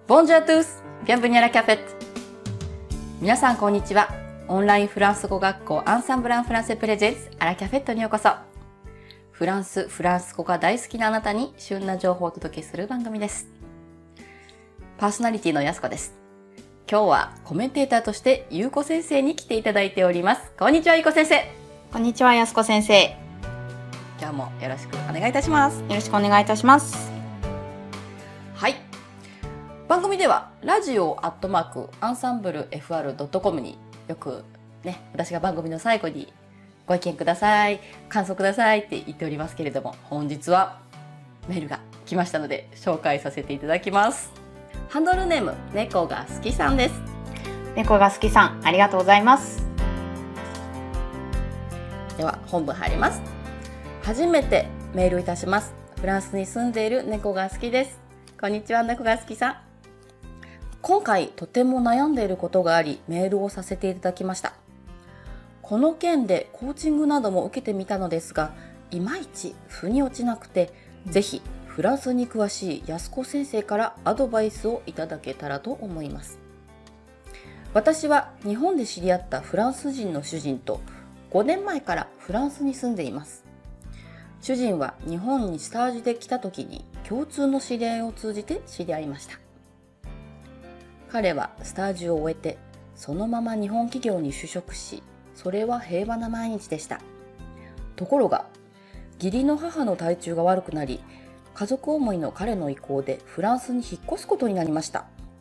ボンジュアトゥース、ビアンブニャラキャフェット。皆さんこんにちは。オンラインフランス語学校アンサンブランフランセプレゼンツアラキャフェットにようこそ。フランス語が大好きなあなたに旬な情報をお届けする番組です。パーソナリティのやすこです。今日はコメンテーターとしてゆうこ先生に来ていただいております。こんにちは、ゆうこ先生。 こんにちは、やすこ先生。 今日もよろしくお願いいたします。 よろしくお願いいたします。 はい。番組ではラジオアットマークアンサンブル FR.com によくね、私が番組の最後にご意見ください、感想くださいって言っておりますけれども、本日はメールが来ましたので紹介させていただきます。ハンドルネーム、猫が好きさんです。 猫が好きさん、ありがとうございます。 では本文入ります。初めてメールいたします。フランスに住んでいる猫が好きです。こんにちは、猫が好きさん。今回とても悩んでいることがありメールをさせていただきました。この件でコーチングなども受けてみたのですが、いまいち腑に落ちなくて、ぜひフランスに詳しい安子先生からアドバイスをいただけたらと思います。私は日本で知り合ったフランス人の主人と5年前からフランスに住んでいます。主人は日本にスタージで来た時に共通の知り合いを通じて知り合いました。彼はスタージを終えてそのまま日本企業に就職し、それは平和な毎日でした。ところが義理の母の体調が悪くなり、家族思いの彼の意向でフランスに引っ越すことになりました。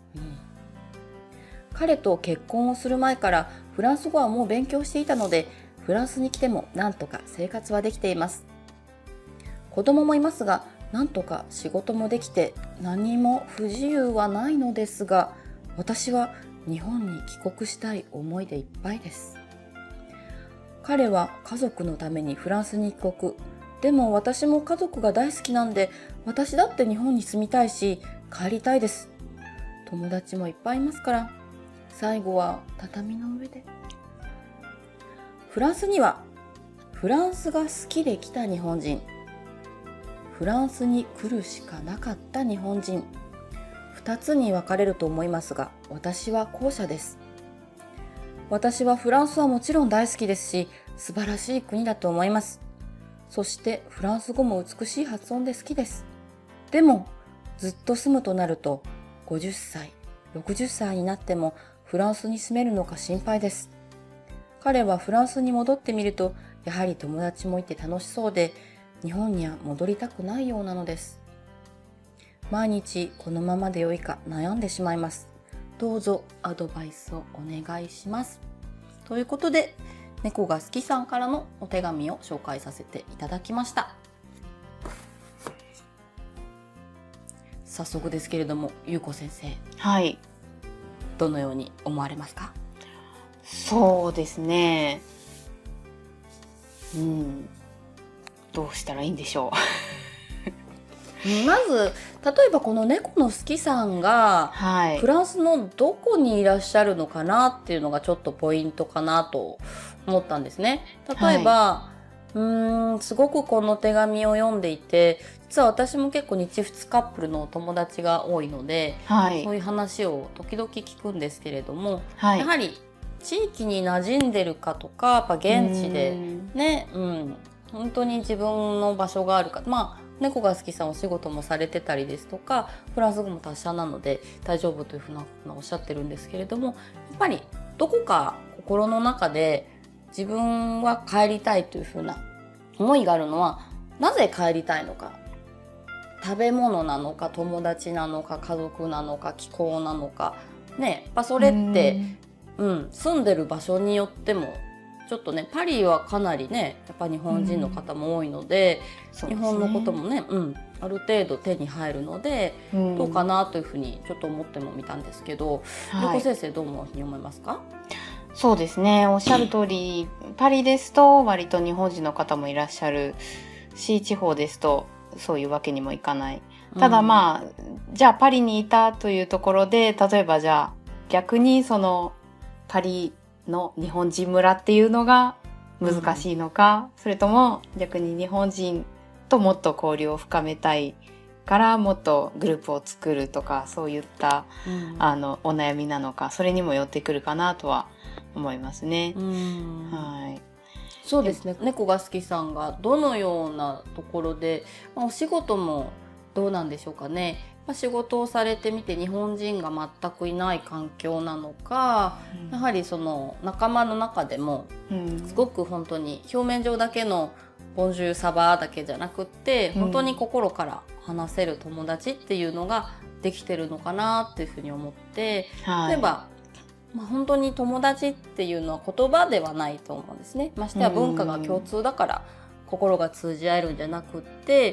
彼と結婚をする前からフランス語はもう勉強していたので、フランスに来てもなんとか生活はできています。子供もいますが、なんとか仕事もできて何も不自由はないのですが、私は日本に帰国したい思いでいっぱいです。彼は家族のためにフランスに帰国。でも私も家族が大好きなんで、私だって日本に住みたいし帰りたいです。友達もいっぱいいますから、最後は畳の上で。フランスにはフランスが好きで来た日本人、フランスに来るしかなかった日本人、2つに分かれると思いますが、私は後者です。私はフランスはもちろん大好きですし、素晴らしい国だと思います。そしてフランス語も美しい発音で好きです。でもずっと住むとなると、50歳、60歳になってもフランスに住めるのか心配です。彼はフランスに戻ってみると、やはり友達もいて楽しそうで、日本には戻りたくないようなのです。毎日このままで良いか悩んでしまいます。どうぞアドバイスをお願いします。ということで、猫が好きさんからのお手紙を紹介させていただきました。早速ですけれども、ゆうこ先生、 はい。 どのように思われますか？ そうですね。どうしたらいいんでしょう。 まず、例えばこの猫の好きさんが、 はい。 フランスのどこにいらっしゃるのかなっていうのがちょっとポイントかなと思ったんですね。例えば、すごくこの手紙を読んでいて、実は私も結構日仏カップルのお友達が多いので、 はい。 そういう話を時々聞くんですけれども、 はい。 やはり地域に馴染んでるかとか、やっぱ現地でね、本当に自分の場所があるか、猫が好きさんお仕事もされてたりですとか、フランス語も達者なので大丈夫というふうなおっしゃってるんですけれども、やっぱりどこか心の中で自分は帰りたいというふうな思いがあるのは、なぜ帰りたいのか、食べ物なのか、友達なのか、家族なのか、気候なのかね、やっぱそれって住んでる場所によってもちょっとね、パリはかなりね、やっぱ日本人の方も多いので、日本のこともね、ある程度手に入るので、どうかなというふうにちょっと思ってもみたんですけど、ゆうこ先生どう思いますか？ そうですね、おっしゃる通り、パリですと割と日本人の方もいらっしゃるし、地方ですとそういうわけにもいかない。ただじゃあパリにいたというところで、例えばじゃあ逆にそのパリの日本人村っていうのが難しいのか、それとも逆に日本人ともっと交流を深めたいからもっとグループを作るとか、そういった、 うんお悩みなのか、それにもよってくるかなとは思いますね。はい。 そうですね。猫が好きさんがどのようなところで、お仕事もどうなんでしょうかね。仕事をされてみて日本人が全くいない環境なのか、やはりその仲間の中でもすごく本当に表面上だけのボンジュールサバーだけじゃなくって本当に心から話せる友達っていうのができてるのかなっていうふうに思って、例えば、本当に友達っていうのは言葉ではないと思うんですね。ましてや文化が共通だから心が通じ合えるんじゃなくって、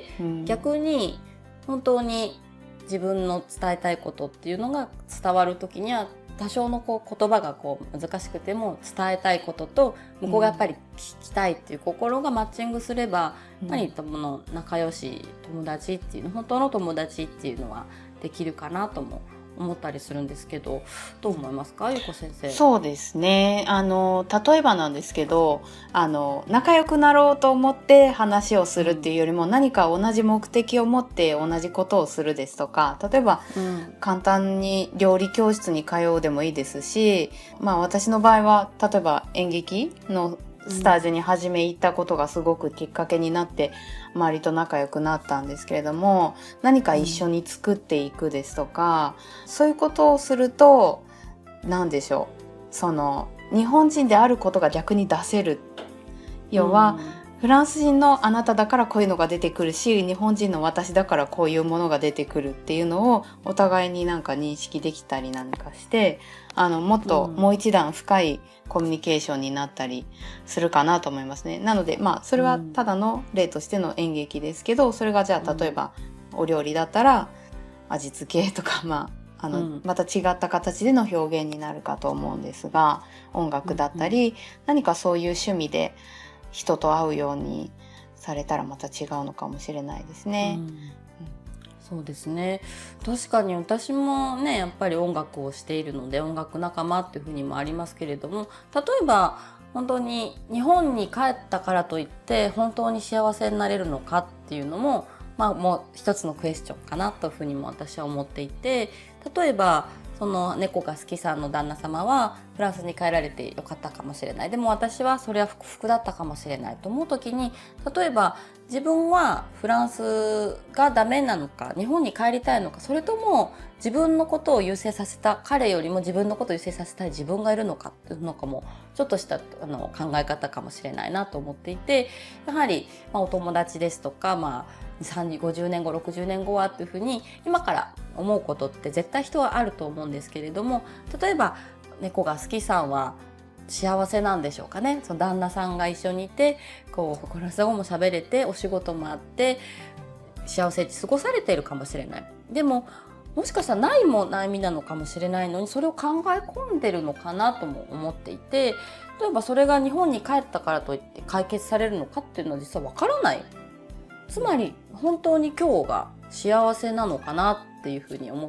逆に本当に自分の伝えたいことっていうのが伝わる時には多少の言葉が難しくても伝えたいことと向こうがやっぱり聞きたいっていう心がマッチングすれば、やっぱり仲良し友達っていうの、本当の友達っていうのはできるかなとも思ったりするんですけど、どう思いますか、ゆうこ先生。 そうですね。例えばなんですけど、仲良くなろうと思って話をするっていうよりも、何か同じ目的を持って同じことをするですとか、例えば、簡単に料理教室に通うでもいいですし、私の場合は、例えば演劇のスタジオに初め行ったことがすごくきっかけになって周りと仲良くなったんですけれども、何か一緒に作っていくですとか、そういうことをすると何でしょう、日本人であることが逆に出せる。要は、フランス人のあなただからこういうのが出てくるし、日本人の私だからこういうものが出てくるっていうのをお互いになんか認識できたりなんかして、もっともう一段深いコミュニケーションになったりするかなと思いますね。なので、それはただの例としての演劇ですけど、それがじゃあ例えばお料理だったら味付けとか、また違った形での表現になるかと思うんですが、音楽だったり、何かそういう趣味で人と会うようにされたらまた違うのかもしれないですね。 そうですね。確かに私もね、やっぱり音楽をしているので音楽仲間っていうふうにもありますけれども、例えば本当に日本に帰ったからといって本当に幸せになれるのかっていうのも、もう一つのクエスチョンかなというふうにも私は思っていて、例えばその猫が好きさんの旦那様はフランスに帰られてよかったかもしれない、でも私はそれは不服だったかもしれないと思う時に、例えば自分はフランスがダメなのか日本に帰りたいのか、それとも自分のことを優先させた彼よりも自分のことを優先させたい自分がいるのかっていうのかもちょっとした考え方かもしれないなと思っていて、やはり、お友達ですとか、50年後60年後はっていうふうに今から思うことって絶対人はあると思うんですけれども、例えば猫が好きさんは幸せなんでしょうかね。その旦那さんが一緒にいてフランス語も喋れてお仕事もあって幸せに過ごされているかもしれない。でももしかしたらないも悩みなのかもしれないのに、それを考え込んでるのかなとも思っていて、例えばそれが日本に帰ったからといって解決されるのかっていうのは実はわからない。つまり本当に今日が幸せなのかなっていうふうに思って、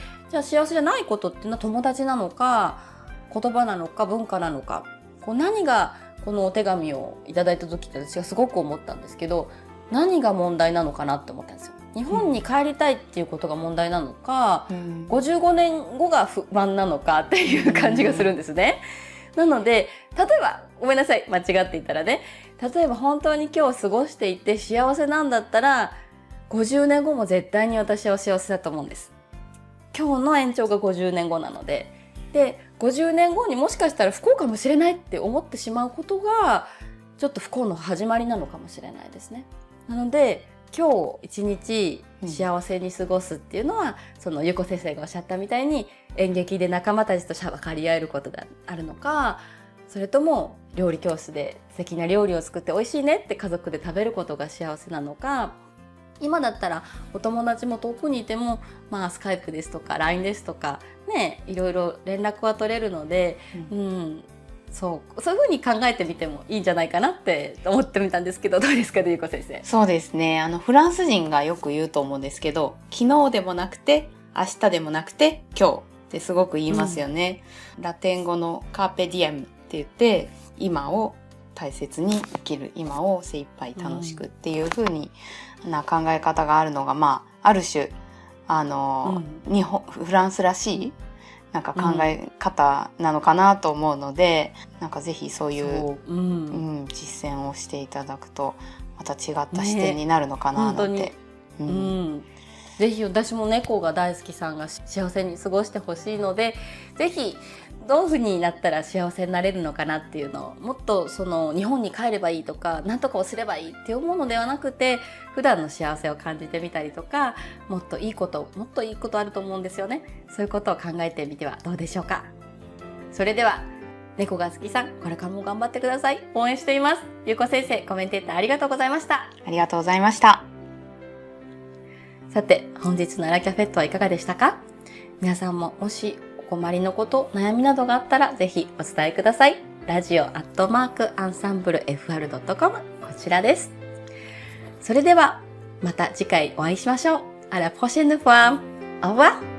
じゃあ幸せじゃないことっていうのは友達なのか言葉なのか文化なのか、何がこのお手紙をいただいた時って私がすごく思ったんですけど、何が問題なのかなって思ったんですよ。日本に帰りたいっていうことが問題なのか、55年後が不満なのかっていう感じがするんですね。なので例えばごめんなさい間違っていたらね、例えば本当に今日過ごしていて幸せなんだったら50年後も絶対に私は幸せだと思うんです。今日の延長が50年後なので、50年後にもしかしたら不幸かもしれないって思ってしまうことがちょっと不幸の始まりなのかもしれないですね。なので今日一日幸せに過ごすっていうのは、そのゆこ先生がおっしゃったみたいに演劇で仲間たちと分かり合えることがあるのか、それとも料理教室で素敵な料理を作って美味しいねって家族で食べることが幸せなのか、今だったらお友達も遠くにいても、スカイプですとか LINE ですとかね、いろいろ連絡は取れるので、そういうふうに考えてみてもいいんじゃないかなって思ってみたんですけど、どうですかね、ゆうこ先生。 そうですね。フランス人がよく言うと思うんですけど、昨日でもなくて明日でもなくて今日ってすごく言いますよね。ラテン語のカーペディエムって言って、今を大切に生きる今を精一杯楽しくっていう風にな考え方があるのが、まあある種フランスらしいなんか考え方なのかなと思うので、なんかぜひそういう実践をしていただくとまた違った視点になるのかななんて。 ぜひ私も猫が大好きさんが幸せに過ごしてほしいので、ぜひどういう風になったら幸せになれるのかなっていうのを、もっとその日本に帰ればいいとか何とかをすればいいって思うのではなくて、普段の幸せを感じてみたりとか、もっといいことあると思うんですよね。そういうことを考えてみてはどうでしょうか。それでは猫が好きさん、これからも頑張ってください。応援しています。ゆうこ先生、コメンテーターありがとうございました。 ありがとうございました。 さて、本日のアラキャフェットはいかがでしたか？皆さんももしお困りのこと、悩みなどがあったらぜひお伝えください。radio@ensemblefr.com こちらです。それではまた次回お会いしましょう。À la prochaine fois. Au revoir.